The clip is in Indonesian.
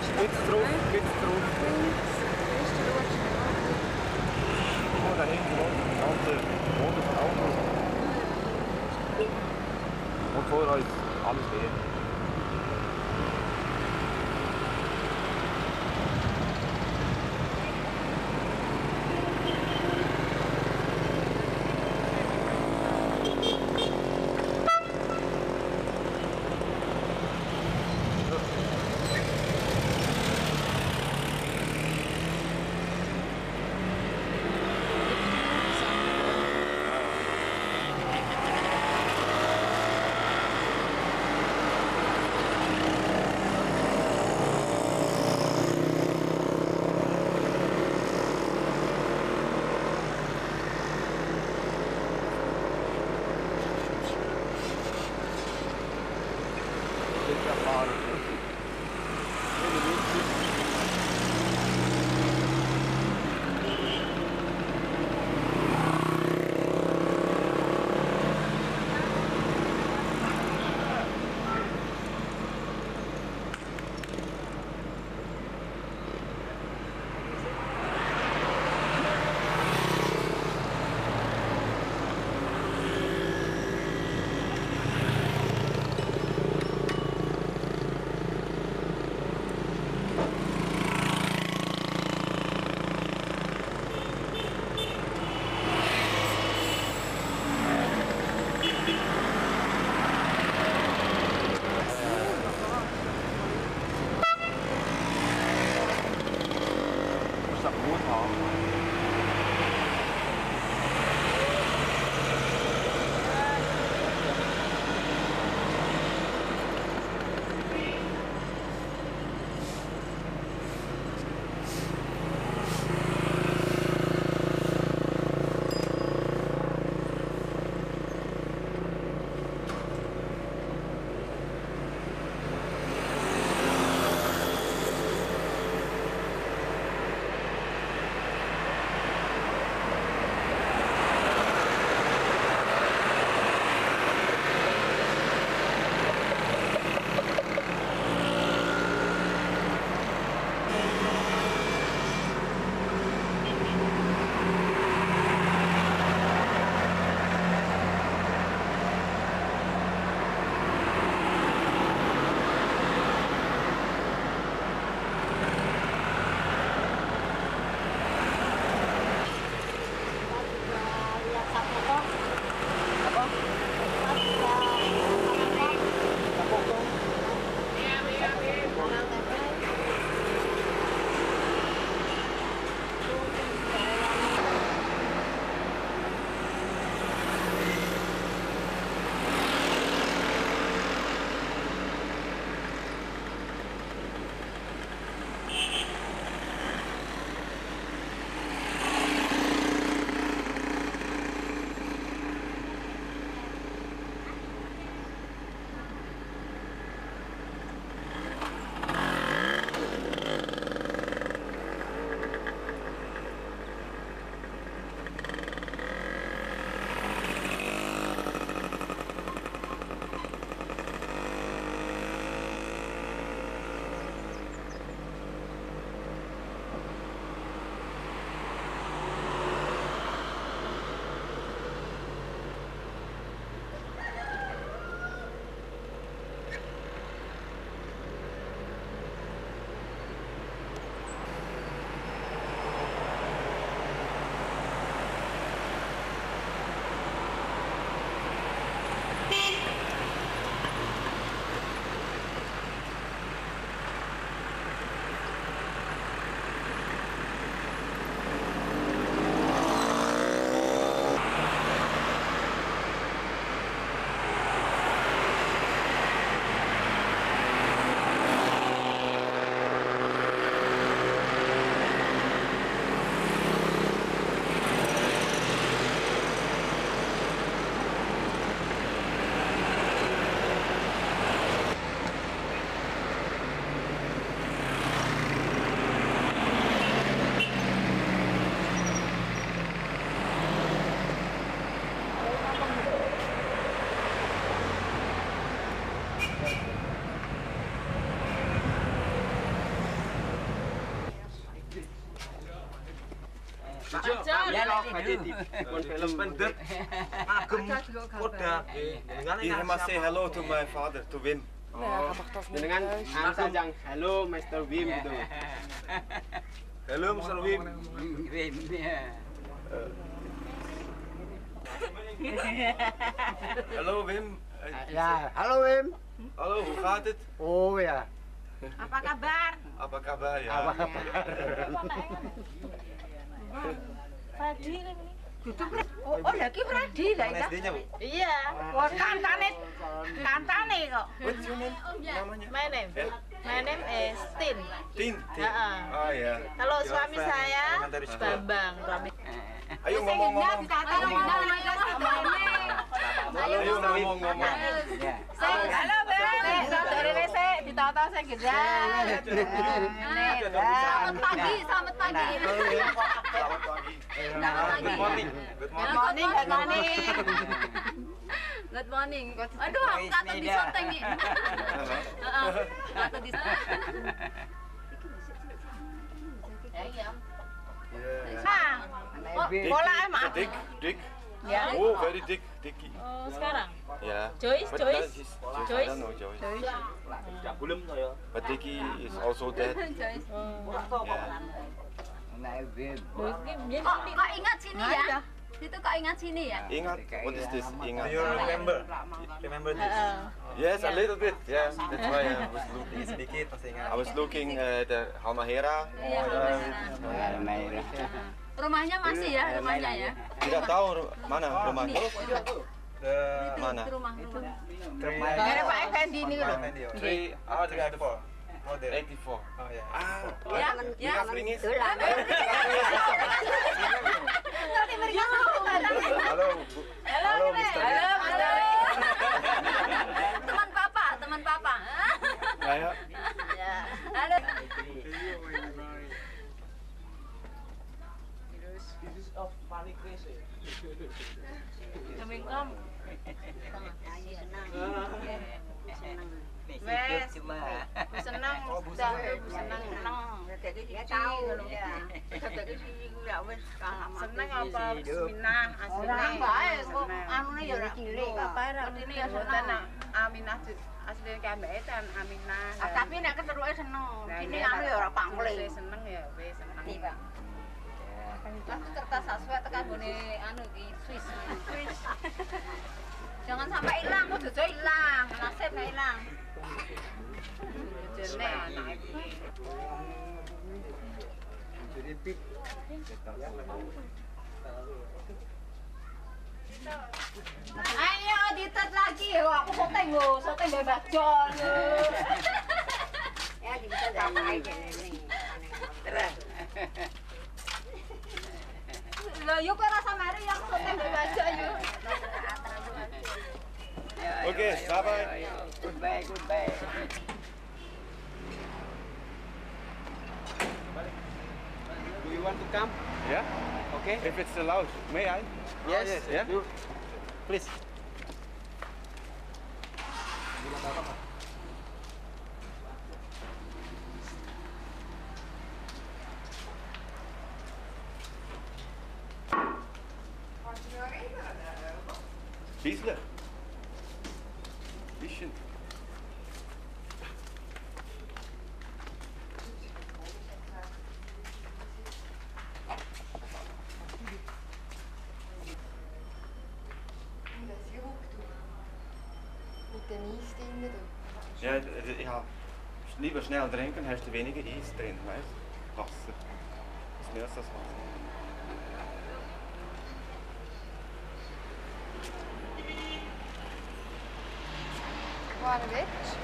Geht's drauf, geht's drauf. Oh, da hinten unten die ganze Runde von Autos. Und vor uns alles leer. film pendet. Agem kodak. He must say hello to my father, to Wim. Dengan sajang halo Mr. Wim gitu. Hello, Mr. Wim. Wim. Hallo Wim. Ya, halo Wim. Hallo, hoe gaat het? Oh ya. Apa kabar? Apa kabar ya? Apa kabar? Fadi ini. Oh, lagi Fadi lah itu. Iya. Wah, kantane kok. What's your name? Namanya? My name. Eh? My name is Tin. Tin. Oh ya. Kalau suami saya Bambang. Ayo ngomong-ngomong. Ayo ngomong-ngomong. Halo, Bang. Dari Rese ditata saya gejala. Selamat pagi, selamat pagi. Selamat pagi. Good morning. Good morning. Good morning. Good morning. Aduh, aku kata di syuting nih. Kata di Bola emang. Dick. Ya. Oh, very dick. Dicky. Oh, sekarang. Yeah. Joyce, But Joyce. that is- Joyce. I don't know Joyce. Tidak belum saya. But Dicky is also dead. Joyce. Yeah. Kok ingat sini ya? Itu kok ingat sini ya? Ingat. What is this? Ingat. Remember this? Yes, a little bit. Yeah, that's why I was looking. Sedikit masih ingat. I was looking at the Halmahera. Iya, rumahnya masih ya, rumahnya ya. Tidak tahu mana rumahnya. Mana? Itu rumah. Dari Pak Effendi ini loh. 84. 84. Oh ya. Ya, ya. Ringis. Nanti mereka Halo, Bu. Halo, Mr. Halo. teman papa. Ya. Halo. Assalamualaikum. Wes, Senang, senang. Senang apa Aminah aslinya. bae kok anune ya ora cilik. Ini ya senang Aminah aslinya keambekan Aminah. Tapi nek keteruke seneng. Ini anu ya ora pangling. Seneng ya, wis seneng. Aku kertas aswat tekan gone anu iki Swiss. Jangan sampai hilang, kok jojo hilang. Nasib nggak hilang. Jene anak iki. Ayo ditet lagi. Wah, aku syuting bebas Jon. Ya bisa sampai kene. Lah yuk kok rasa mari yang syuting bebas Jon yuk. Okay, bye-bye. Goodbye. Do you want to come? Yeah? Okay. If it's allowed, may I? Yes. Yeah? Please. Biesle. Bisschen. Mit dem Eis drin. Ja, lieber schnell trinken, hast du weniger Eis drin, weißt du? Wasser. Das ist nicht das Wasser. Waar een beetje.